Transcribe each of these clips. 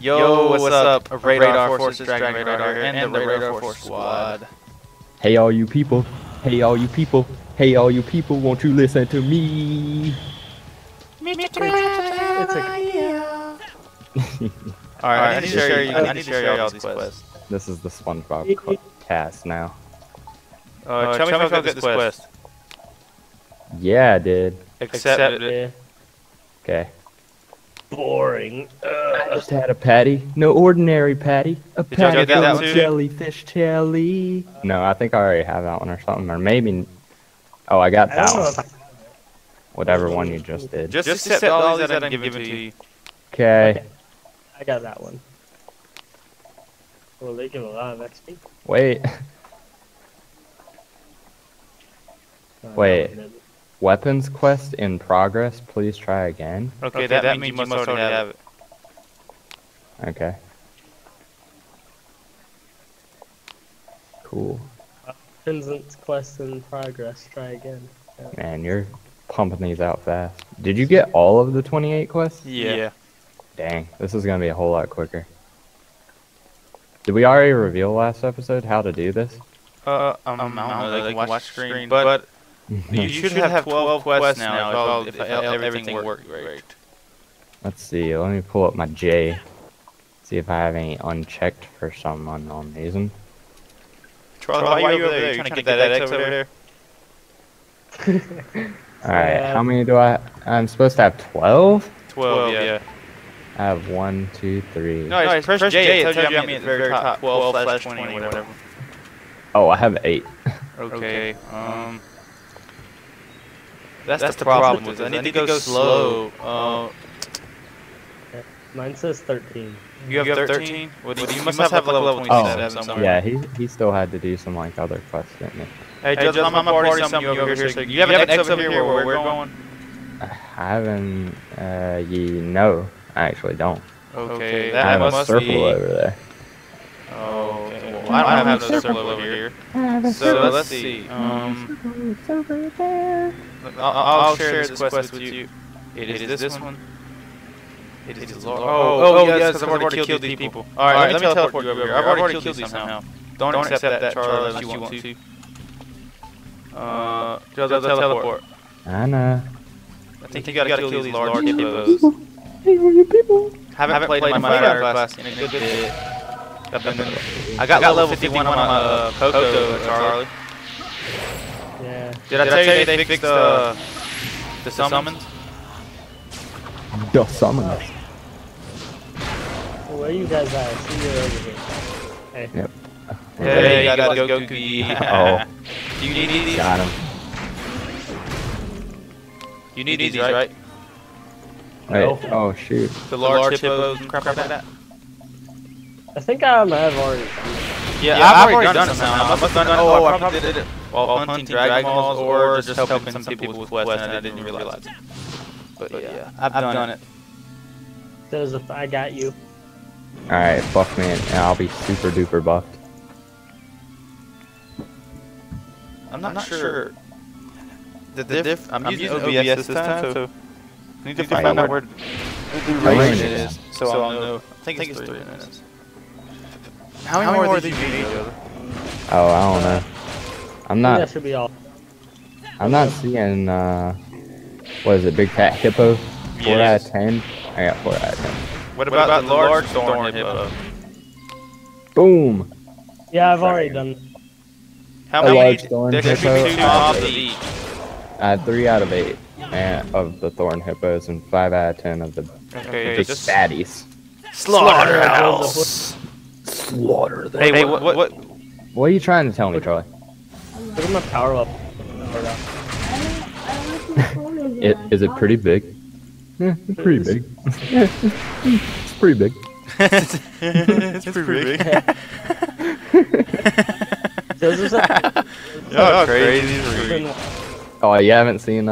Yo, what's up? Radar Forces, Dragon Radar, and the Radar Force Squad. Hey all you people, hey all you people, hey all you people, won't you listen to me? It's Alright, I need to share y'all these quests. This is the SpongeBob cast now. Tell me if I got this quest. Yeah, I did. Accept it. Okay. boring. I just had a patty. No ordinary patty. A Did y'all patty get that from one too? jellyfish jelly. No, I think I already have that one or something. Or maybe... Oh, I got I that don't know one. if I, Whatever one you just did. Just accept all these that I'm giving to you. Okay. I got that one. Well, they give a lot of XP. Wait. Wait. No, they didn't. Weapons quest in progress. Please try again. Okay, that means you must already have it. Okay. Cool. Penzance quest in progress. Try again. Yeah. Man, you're pumping these out fast. Did you get all of the 28 quests? Yeah. Dang, this is gonna be a whole lot quicker. Did we already reveal last episode how to do this? I don't know, they can watch screen, but you should have 12 quests now if everything worked great. Let's see, let me pull up my J. See if I have any unchecked for some unknown reason. Charlie, why are you over there? You trying to get that X over there? Alright, how many do I'm supposed to have 12? 12, yeah. I have 1, 2, 3. No, it's press J, it tells you how many at the very top. 12 / 20 or whatever. Oh, I have 8. Okay, that's the problem with it. I need to go slow. Mine says 13. You have 13? Well, you must have like level 27 somewhere. Yeah, he still had to do some like other quests, didn't he? Hey, just I'm gonna party some of you over here. So you have an X over here where we're going? I haven't, no, I actually don't. Okay, I that have a must circle be... over there. Oh, okay. Well, I don't have no circle over here. So let's see. It's over there. I'll share this quest with you. It is this one. It is Lord. Oh, yes, because I've already killed these people. Alright, let me teleport you over here. I've already killed these somehow. Don't accept that, Charlie, unless you want to. Just teleport. I know. I think you gotta kill these large hippos. Hey, all you people. Haven't played in my fighter class in a good bit. I got level 51 on my Coco, Charlie. Yeah. Did I tell you they fixed the summons? The summons. So where you guys at? I see you're over here. Hey. Yep. Hey, you gotta go Goku. Oh. Do you need these? Got him. You need these, right? Wait, oh shoot. The large hippos and crap like that? I think I might have already. Yeah, I've already done it somehow. I must have done it. Oh, I probably did it while hunting Dragon Balls or just helping some people with quests and I didn't realize it. But yeah, I've done it. There's a. I got you. Alright, buff me and I'll be super duper buffed. I'm not sure. I'm using OBS this time, so I need to find out where the duration is, so I'll know. I think it's 3 minutes. How many more did you need? Oh, I don't know. That should be all. I'm not seeing, what is it, Big Fat Hippo? 4 out of 10? I got 4 out of 10. What about the large thorn hippo? Boom! Yeah, I've already done. How A many? large thorn There should hippo. be 2 mobs of each. I had 3 out of 8 of the thorn hippos and 5 out of 10 of the Okay, big just fatties. slaughterhouse. Slaughter them. Hey, what? What are you trying to tell me, Charlie? Look at my power up. Is it pretty big? Yeah, it's pretty big. It's pretty big. It's pretty big. Y'all crazy. Oh, you haven't seen,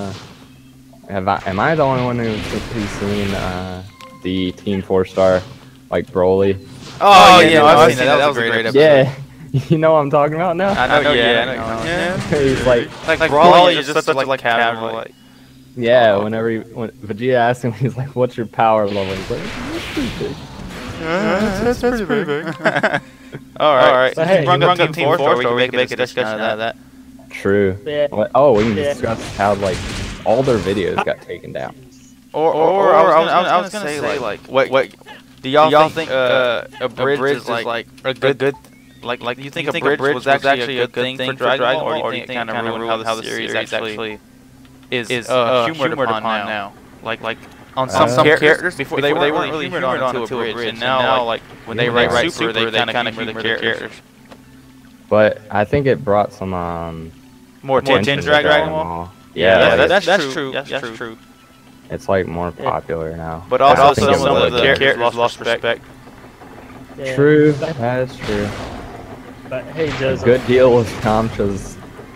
am I the only one who's seen, the Team 4-star, like, Broly? Oh, yeah, I've seen that. That was a great episode. Yeah, you know what I'm talking about now? I know, yeah. He's like Broly is just such like casual, like. yeah, whenever when Vegeta asked him, he's like, what's your power level? He's like, "It's pretty big." That's pretty big. Alright. But hey, You brought up Team 4-Star, we can make a discussion out of that. True. Yeah. Oh, we can Yeah. discuss how like all their videos got taken down. Or I was gonna say like what do y'all think a bridge is like a good like do you think a bridge was actually a good thing for Dragon Ball, or do you think it kind of ruined how the series actually is humored upon now? Like on some characters before they weren't really humored onto a bridge, and now like when they write Super, they kind of humor the characters. But I think it brought some More attention to Dragon Ball. Yeah, that's true. That's true. it's like more popular now. But I also think it some of was. the characters lost respect. Yeah. True, that's true. But hey, Joseph. Good deal with Yamcha's.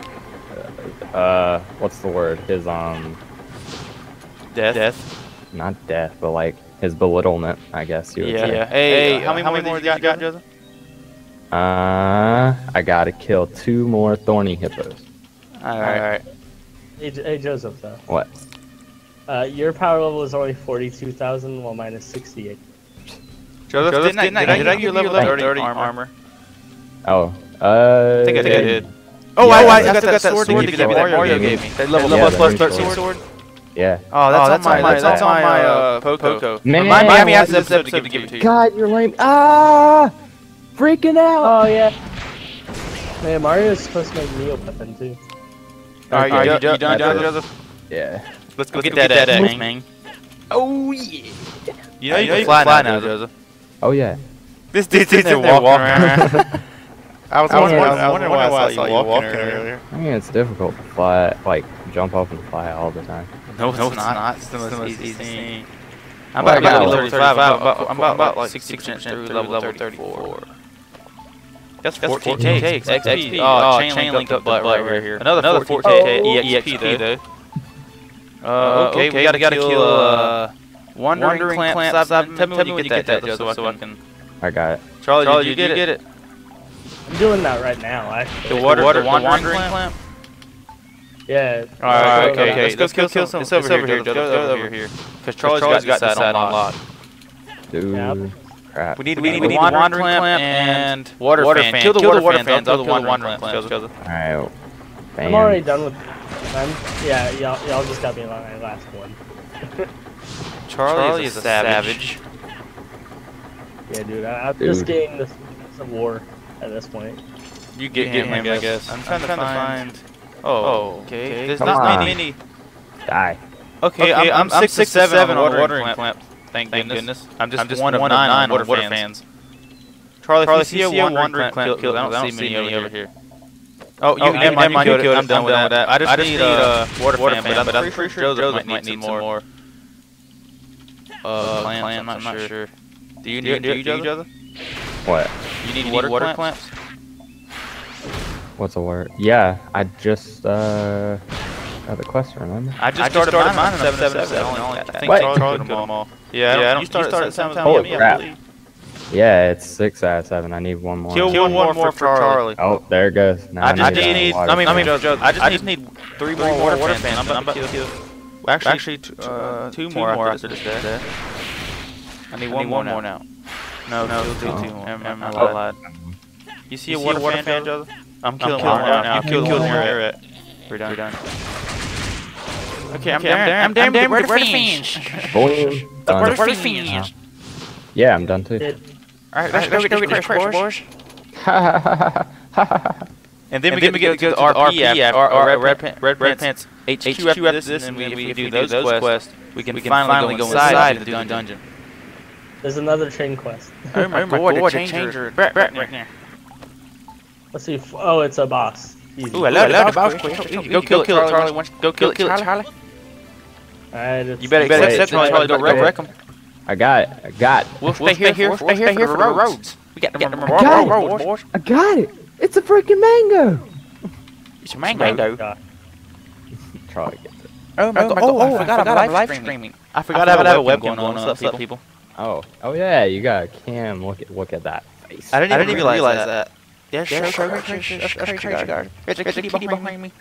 What's the word? His Death. not death, but like his belittlement, I guess you would say. Yeah. Hey, how many more did you got, Joseph? I gotta kill 2 more thorny hippos. Alright. Hey, Joseph, though. What? Your power level is only 42,000, while mine is 68. Joseph, didn't I give you level 30 armor? Oh, I think I did. Oh, Yeah, I still got that sword to give you that Mario gave me. That level Yeah, plus the 13 sword. sword. yeah. Oh, that's on my Poco. Man, Remind me after this episode to give it to you. God, you're lame. Ah! Freaking out! Oh, yeah. Man, Mario's supposed to make Neo weapon, too. Alright, you done, Joseph? Yeah. Let's go get that X, man. Oh, yeah. You know you can fly now, Joseph. Oh, yeah. This dude's in there walking around. I was wondering why I saw you walking earlier. I mean, it's difficult to fly, like, jump up and fly all the time. No, it's not. It's the most easy thing. I'm Well, about to I got level 35. I'm about like 60% through level 34. That's 14k XP. Oh, chain link up butt right here. Another 14k EXP though. Okay, we gotta kill Wandering Clamp. Tell me when you get that, Joseph, so I can. I got it. Charlie, did you get it? I'm doing that right now, actually. The Wandering Clamp? Yeah. Alright, okay. Let's go kill some. It's over here, Joseph. Go over here. Because Charlie's got this side on lock. Dude. Yep. Crap. We need the Wandering Clamp and Water Fan. Kill the Water Fans. I'll kill the Wandering Clamp. Alright. I'm already done with them. Yeah, y'all just got me on my last one. Charlie is a savage. Yeah, dude, I'm just getting this of war at this point. You get him, I guess. I'm trying to find. Oh, okay. There's Come not on. many. Die. Okay, I'm 6 or 7 on Watering Clamp. Thank goodness. I'm just 1 of 9 on Water Fans. Charlie, if you see a Wandering Clamp killed, I don't see many over here. Oh, never mind, you killed it. I'm done with that. I just need a Water Fan, but I'm pretty sure Joseph might need some more. Plants, I'm not sure. Do you, Joseph? What? You need water clamps? What's the word? Yeah, I just got the quest, remember? I just started mine on 777. I think What? Charlie put them all. Yeah, you started at 777. Holy crap. Yeah, it's 6 out of 7. I need one more. Kill one more for Charlie. Oh, there it goes. Now I just need need 3 more water fans. I'm about to kill. Actually, 2 more after this death. I need one more now. No, do 2 more. I lied. You see a water fan, Joseph? I'm killing one now. You killed her. We're done. Okay, I'm done with the water fans. Boom. Water Done. fans. Yeah, I'm done too. Alright, let's go get this crash, boys. Ha And then we get to go to RP after Red Pants HQ after this, and then if we do those quests, we can finally go inside and do the dungeon. There's another chain quest. Oh my god, the changer. Right now. Let's see. Oh, it's a boss. Easy. Ooh, I love the boss quest. Go kill it, Charlie. Go kill it, Charlie. Alright, You better accept it, Charlie. Don't wreck him. I got it. We'll stay here for the roads. We got them roads, boys. I got it. It's a freaking mango. It's a mango. Charlie gets it. Oh my god. Oh, I forgot I'm live streaming. I forgot I have a webcam going on. What's up, people? Oh yeah, you got a cam. Look at that face. I didn't even realize that. There's Crazy Guard. There's a kitty behind me.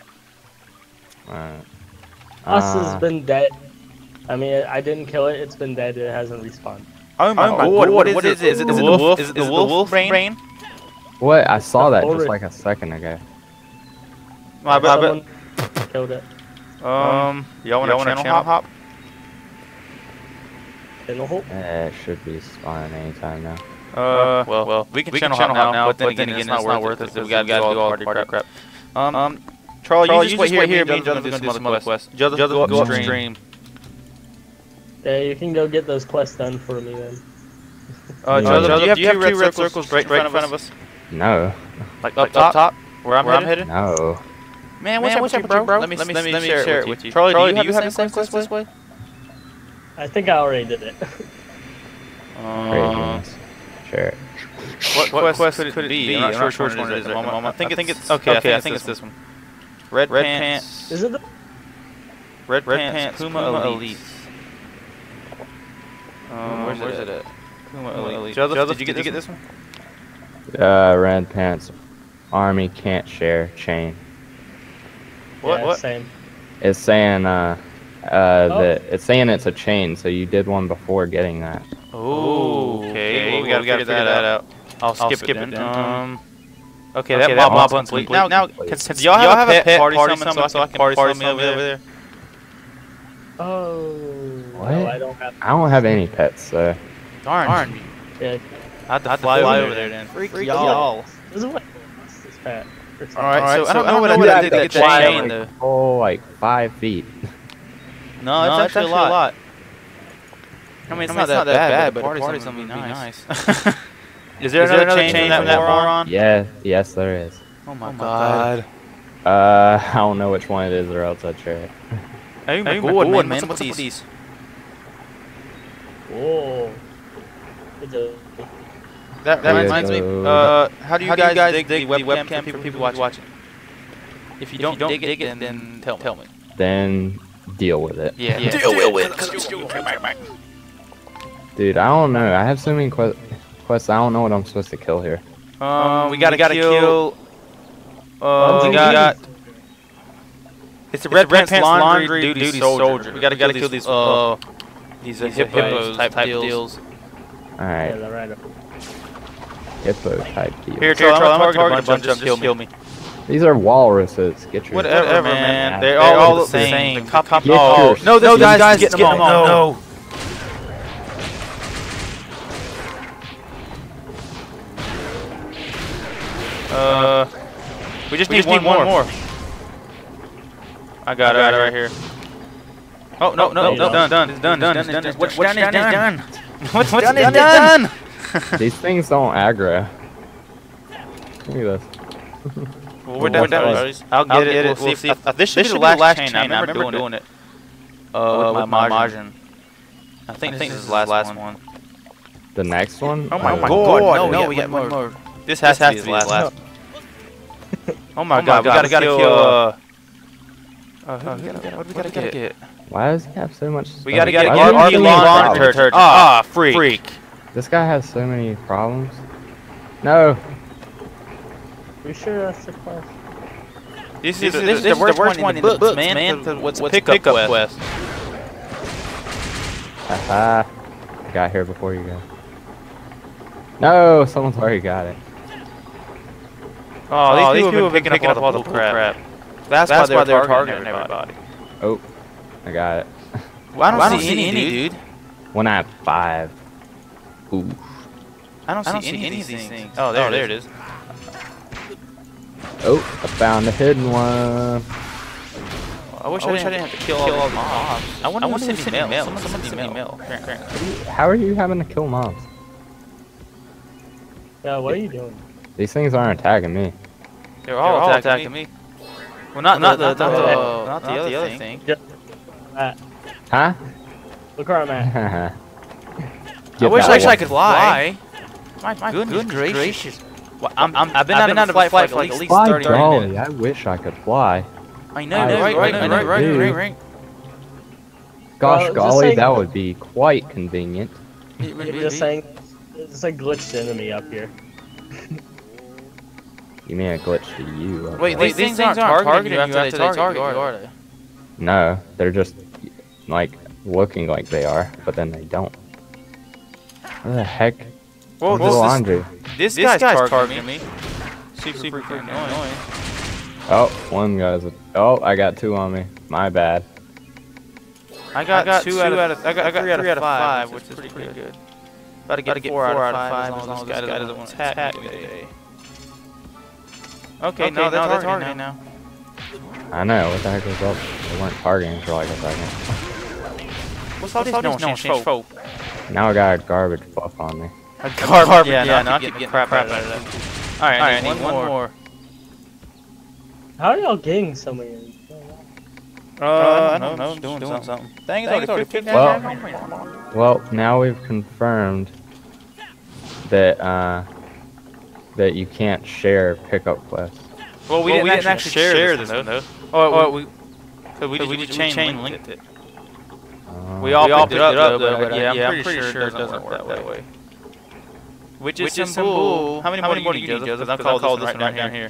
Us has been dead. I mean, I didn't kill it. It's been dead. It hasn't respawned. Oh my god, what is it? Is it the wolf? Is it the wolf brain? What? I saw that Forward. just like a second ago. My bad. Someone killed it. Y'all want to channel hop? In the hole? It should be spawning anytime now. Well, we can channel hop now, but then again, it's not worth it because we gotta do all the party crap. Charlie, you just wait here. Me and Jonathan do some other quests. Jonathan, go upstream. Yeah, you can go get those quests done for me then. Jonathan, do you have two red circles right in front of us? No. Like up top? Where I'm headed? No. Man, what's up, bro? Let me share it with you. Charlie, do you have the same quest this way? I think I already did it. Sure. What quest could it be? I'm not sure which one it is at the moment. I think it's okay. I think it's this one. Red Pants. Is it the Red Pants Kuma Elite. Where's it at? Kuma Elite. Did you get this one? Red Pants Army can't share chain. What? Same. It's saying that it's saying it's a chain, so you did one before getting that. Oh, okay. Well, we gotta figure that out. I'll skip it then. Okay, that mob complete. Now, do y'all have a pet party summon so I can party summon over there? Oh. What? No, I don't have any pets, so. Darn. Yeah. I have to fly over there then. Freak y'all. This is what this pet. Alright, so I don't know what I did to get that chain though. Oh, like 5 feet. No, it's actually a lot. I mean, it's not that bad, but party summon would be nice. Is there another chain from that moron? Yeah, yes there is. Oh my god. I don't know which one it is or else I'd share it. Oh my god, man. What's these? Whoa. That reminds me, how do you guys dig the webcam for people watching? If you don't dig it, then tell me. Then deal with it. Yeah. Deal with it. Dude, I don't know. I have so many quests. I don't know what I'm supposed to kill here. We gotta kill. We got. It's a Red Pants Laundry Duty Soldier. We gotta kill these hippos type deals. Alright. Yeah, right. Hippo type deal. Here, Charlie, I'm gonna target a bunch of them. Just kill me. These are walruses. Get your. Whatever, man. They're all the same. Oh, no, those guys get them all. No. We just need one more. I got it right here. Oh, no, done. It's done. What's done is done. What's done is done. These things don't aggro. Look at this. Well, we're done. I'll get it. We'll see. This should be the last chain. I remember doing it. With my Majin. I think this is the last one. The next one? Oh my god. No, we got one more. This has to be the last. Oh my god, we gotta kill. What do we gotta get? Why does he have so much stuff? We gotta get RP laundry detergent. Ah, freak. This guy has so many problems. No. You sure that's the quest? This is the worst one in the books, man. What's pickup quest? Haha. I got here before you guys. No, someone's already got it. Oh, these people have been picking up all the crap. That's why they're targeting everybody. Oh, I got it. Well, I don't see any, dude. When I have 5. Ooh. I don't see any of these things. Oh, there it is. Oh, I found a hidden one. I wish I didn't have to kill all the mobs. I want to send me mail. Someone send me mail. How are you having to kill mobs? Yeah, what are you doing? These things aren't attacking me. They're all attacking me. Well, not the other thing. Huh? Look where I'm at. I wish I could fly. My goodness gracious. Well, I've been out of flight for like at least 30 minutes. I wish I could fly. I know, right. Gosh golly, that would be quite convenient. You're just saying, it's a glitched enemy up here. You mean a glitch to you? Wait, these things aren't targeting you after they target you, are they? No, they're just, like, looking like they are, but then they don't. What the heck? Whoa, Little Andre. this guy's targeting me. Super annoying. Oh, one guy's. Oh, I got 2 on me. My bad. I got 3 out of 5, which is pretty good. About to get 4 out of 5 as long as this guy doesn't want to attack me today. Okay, no, they're targeting now. I know. What the heck was up? They weren't targeting for like a second. What's all this? No one change folk. Now I got a garbage buff on me. A garbage? Yeah, no, I keep getting crap out of that. Alright, I need one more. How are y'all getting so many? I don't know, doing something. Dang, it's already 15 Well, now we've confirmed that that you can't share pickup quests. Well, we didn't actually share this one, though. Oh, we just chain linked it. We all picked it up, though, but yeah, I'm pretty sure it doesn't work that way. Which is symbol. How many more do you need, Joseph? Because I'll call this one right down here.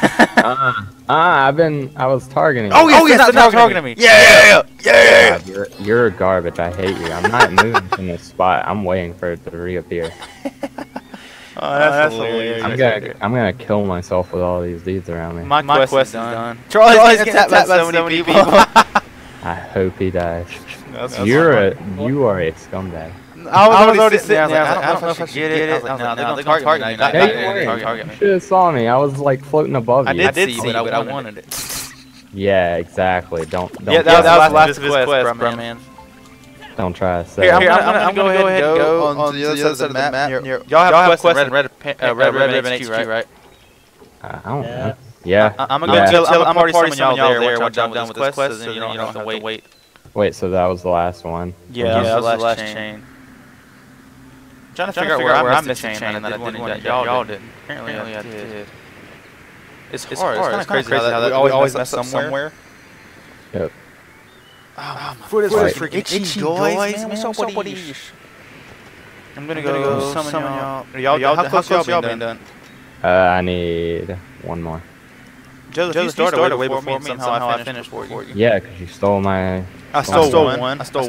I was targeting you. Oh, yes, they're not targeting me. Yeah! God, you're garbage. I hate you. I'm not moving from this spot. I'm waiting for it to reappear. Oh, that's hilarious. I'm gonna kill myself with all these dudes around me. My quest is done. Charlie's getting tapped by so many people. I hope he dies. You are a scumbag. I was already sitting there. I don't know if I should get it. I was like, no, they're going to target me. You should have saw me. I was like floating above you. I did see you, but I wanted it. Yeah, exactly. Don't. Yeah, that was the last of his quest, bro, man. Don't try to say. Here, I'm gonna go ahead and go on the other side of the map. Y'all have quests in Red Ribbon HQ, right? I don't know. Yeah. I'm gonna tell party some of y'all there once I'm done with this quest, so you don't have to wait. Wait, so that was the last one? Yeah, that was the last chain. I'm trying to figure out where I missed the chain and I did one that y'all didn't. Apparently I did. It's hard. It's kind of crazy how that we always mess up somewhere. Yep. Oh, my foot is freaking itchy, guys. Man, what's up with these? I'm gonna go summon y'all. How close y'all been done? I need one more. Joseph, you started way before me, somehow I finished for you. Yeah, because you stole my... I stole one. I stole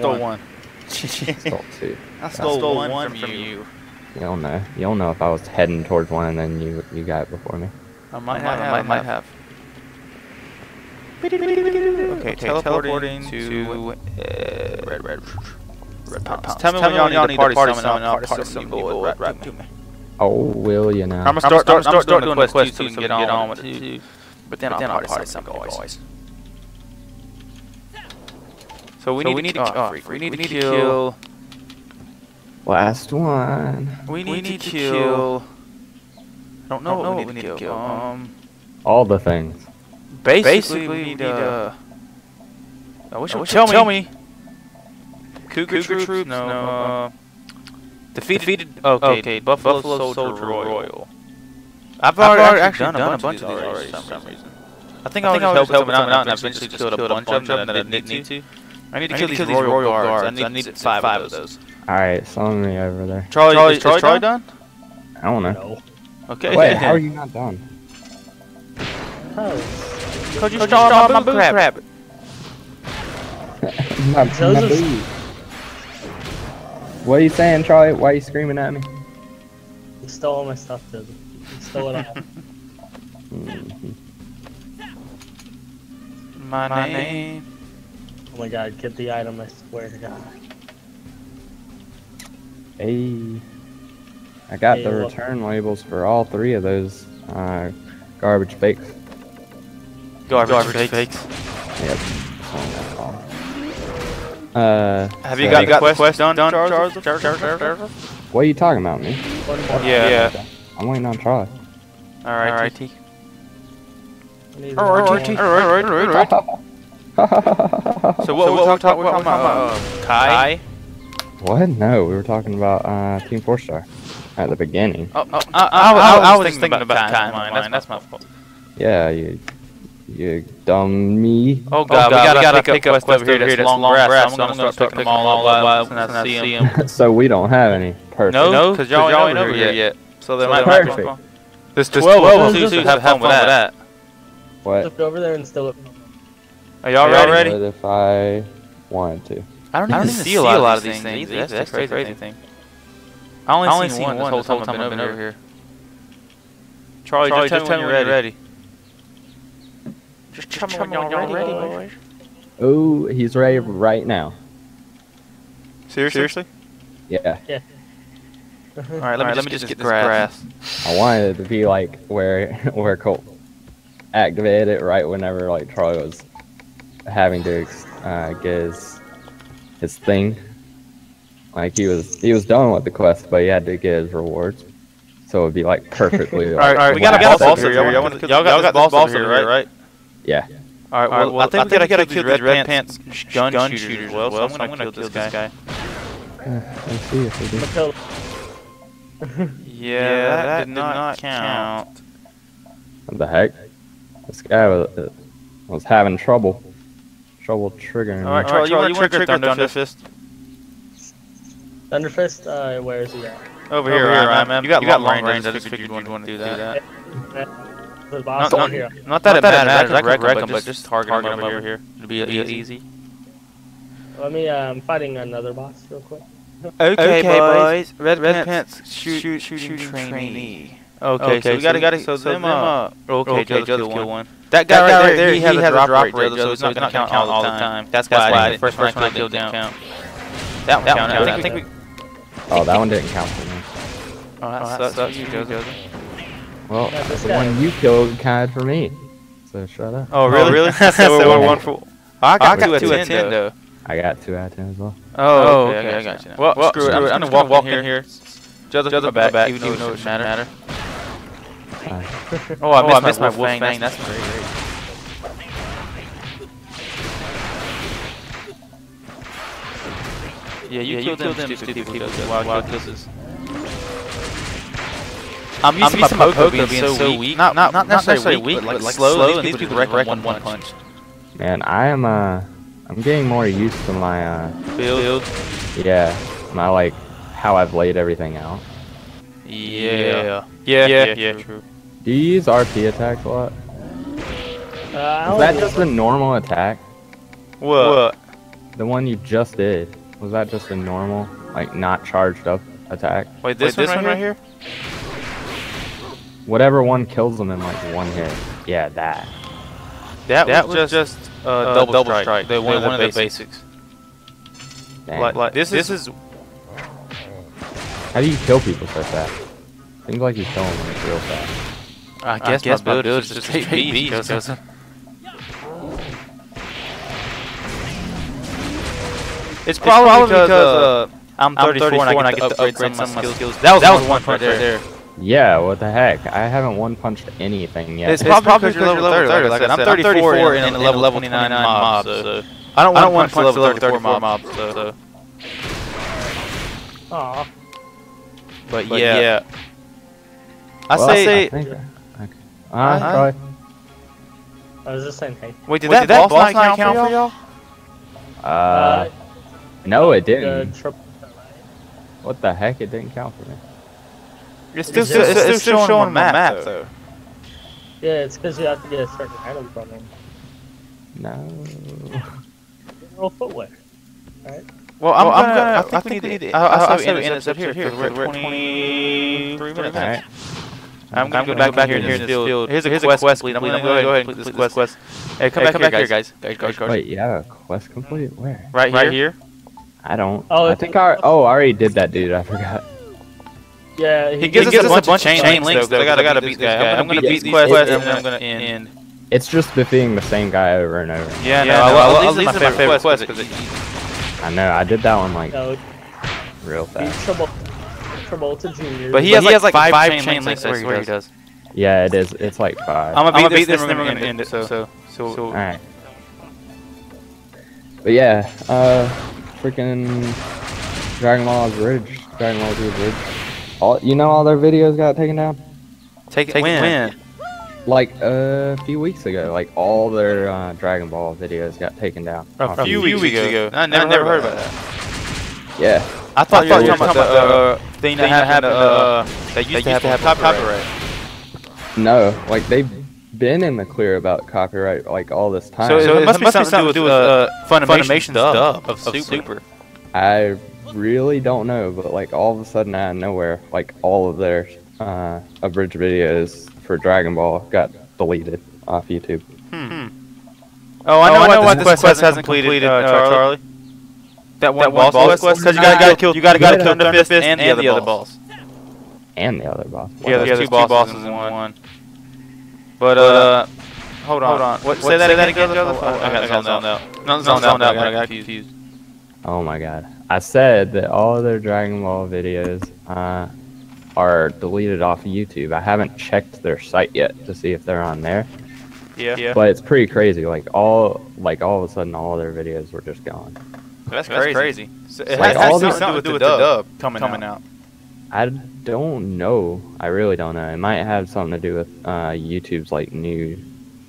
2. I stole one from you. You'll know if I was heading towards one and then you got it before me. I might have. Okay, teleporting to red pounds. Tell me when y'all need to party summon, I'll party summon people right to me. Oh, will you now? I'm gonna start doing the quest too, so we can get on with it too. But then I'll party some guys. So we need to kill. Last one. We need to kill. I don't know what we need to kill. All the things. Basically, we need to. I wish you would tell me. Cougar troops? No. Defeated. Okay. Buffalo Soldier Royal. I've already actually done a bunch of these already for some reason. I think I was helping someone out and I eventually just killed a bunch of them that I didn't need to. I need to kill these Royal Guards. I need 5 of those. Alright, summon me over there. Charlie, is Troy done? I don't know. No. Okay. Wait, how are you not done? Because you stole my boob crab. my boob. What are you saying, Charlie? Why are you screaming at me? You stole all my stuff, Joseph. You stole it all. My name. Oh my god, get the item, I swear to god. Hey. I got the return labels for all 3 of those garbage fakes. Garbage fakes? Yep. Have you got the quest done, Charles? What are you talking about, me? Yeah. I'm waiting on Charlie. Alright, T. Alright. So what we're talking about? Kai? What? No, we were talking about Team 4-star at the beginning. I was thinking about Kai. That's my fault. Yeah, you dummy. Oh god, we gotta pick up quest over here that's long grass, so I'm gonna start picking them all up when I see them. So we don't have any. Perfect. No, because y'all ain't over here yet. So there might perfect. There's 12 of them, so have fun with that. What? Just go over there and steal it. Are y'all ready? What if I wanted to? I don't even see a lot of these things. That's the crazy thing. I only seen one this whole time I've been over here. Charlie, just tell me when you're ready. Just tell me when you're ready, boys. Oh, he's ready right now. Seriously? Yeah. Yeah. Alright, let me just get this grass. I wanted it to be like where Colt activated it right whenever like Charlie was having to get his thing. Like he was done with the quest, but he had to get his rewards. So it'd be like perfectly. Alright, we got a boss over here. Y'all got this boss over here, right? Yeah. Alright, well, I think we gotta kill these red pants gun shooters as well, so I'm gonna kill this guy. Let's see if we do. Yeah, that did not count. What the heck? This guy was having trouble triggering. Alright, Charlie, you wanna trigger Thunder Fist? Thunder Fist, where is he at? Over here, man. You got long range, I just figured you'd want to do that. The boss over here. Not that it matters, I can wreck him, but just target him over here. It'll be easy. Let me, I'm fighting another boss real quick. Okay, boys. Red pants shooting trainee. Okay, so we gotta so them up. Okay, just kill one. That guy right there, he has a drop rate, so it's not gonna count all the time. That's why the first one I killed didn't count. That one counted. I think we. Oh, that one didn't count for me. Oh, that sucks. You, Joseph. Well, the one you killed counted for me. So shut up. Oh, really? So we're 1 for. I got 2 out of 10 though. I got 2 out of 10 as well. Oh, okay, I got you now. Well, screw it. I'm gonna walk in here. Joseph, back, even though it shouldn't matter. Oh, I missed my wolf fang. That's great. Yeah, you killed them stupid people with wild kisses. I'm used to my poker being so weak. Not necessarily weak, but like slow, and these people wreck one punch. Man, I'm getting more used to my build. Yeah, my like how I've laid everything out. Yeah, true. Do you use RP attacks a lot? Is that just a normal attack? What? The one you just did. Was that just a normal, like not charged up attack? Wait, this one right here? Whatever one kills them in like 1 hit. Yeah, that. That was just double strike. One of the basics. Like this is. How do you kill people so fast? Seems like you kill them like real fast. I guess my build is just straight beast. It's probably because I'm 34 and I get to upgrade some of my skills. That was one punch right there. Yeah, what the heck? I haven't one punched anything yet. It's probably because you're level 30. Like I said, I'm 34 in a level 29 mob, so I don't want to punch the level 34 mob. So. Aww. But yeah. I say. Okay. Probably. I was just saying, hey. Wait, did that boss not count for y'all? No, it didn't. What the heck? It didn't count for me. It's still showing the map, though. Yeah, it's because you have to get a certain item from them. No. General footwear, right? Well, I think we need to. I'll say we end this episode here. We're at 23 minutes. Alright. I'm gonna go back here in this field. Here's a quest complete. I'm gonna go ahead and complete this quest. Hey, come back here, guys. Wait, you have a quest complete? Where? Right here. I don't. Oh, I think I already did that, dude. I forgot. Yeah, he gives us a bunch of chain links. I gotta beat this guy. I'm gonna beat these quests and then I'm gonna end. It's just defeating the same guy over and over. Yeah, no, these are my favorite quests. I know. I did that one like real fast. Travolta Jr. But he has like 5 chain links. I swear he does. Yeah, it is. It's like 5. I'm gonna beat this and then we're gonna end it. So. All right. But yeah, freaking Dragon Ball Z Bridge. All their videos got taken down. Take it when? Like a few weeks ago, like all their Dragon Ball videos got taken down. A few weeks ago. I never heard about that. Yeah. I thought you were talking about the thing that happened that used to have copyright. No, like they've been in the clear about copyright like all this time. So it must be something to do with Funimation's dub of Super. I really don't know, but like all of a sudden out of nowhere, like all of their abridged videos for Dragon Ball got deleted off YouTube. Oh, I know what this quest hasn't completed, Charlie. That one boss quest, because you gotta kill Thunder Fist and the other boss. And the other boss. Yeah, there's two bosses in one. But hold on. What? Say that again, Joseph? I got zoned out. Not zoned out. I got confused. Oh my god! I said that all of their Dragon Ball videos are deleted off of YouTube. I haven't checked their site yet to see if they're on there. Yeah. But it's pretty crazy. Like all of a sudden, all their videos were just gone. That's crazy. So it Like, has all something to do with the dub coming out. I don't know. I really don't know. It might have something to do with YouTube's like new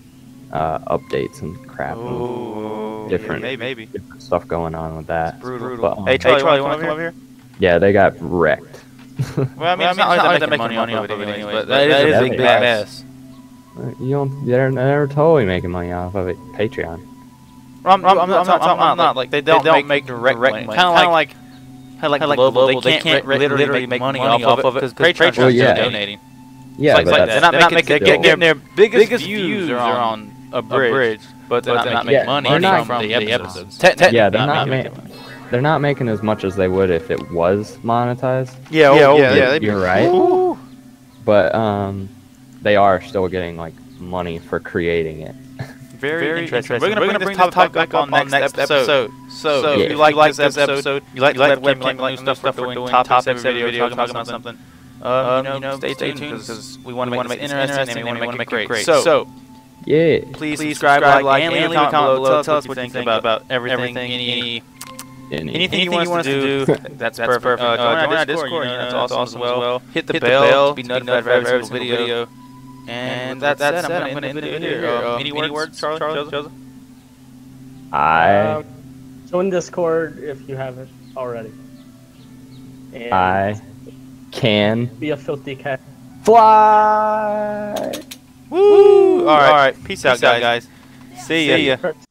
updates and crap. And different, maybe. Different stuff going on with that. Brutal. But, Hey, Charlie, you want to come over here? Yeah, they got wrecked. Well, I mean, it's not like they're making money off of it anyway, but that is a big mess. They're never totally making money off of it. Patreon. I'm not like they don't make direct money. Kind of like global. They can't literally make money off of it because Patreon's just donating. Yeah, but they're not making their biggest views are on a bridge, but they're not making money from the episodes. Yeah, they're not making as much as they would if it was monetized. Yeah, you're right. But they are still getting like money for creating it. Very interesting. We're gonna bring this topic back on next episode. So if you like this episode, you like webcam, like new stuff we're doing, topics every video, talking about something. Stay tuned because we want to make it interesting and we want to make it great. So yeah, please subscribe, like, and leave a comment below. Tell us what you think about everything. Anything you want us to do, that's perfect. Join our Discord, that's awesome as well. Hit the bell to be notified for every single video. And that's it. I'm going to end it here. Any words, Charlie? Joseph? Join Discord if you haven't already. And I can be a filthy cat. Fly. Woo! All right. Peace out, guys. See ya.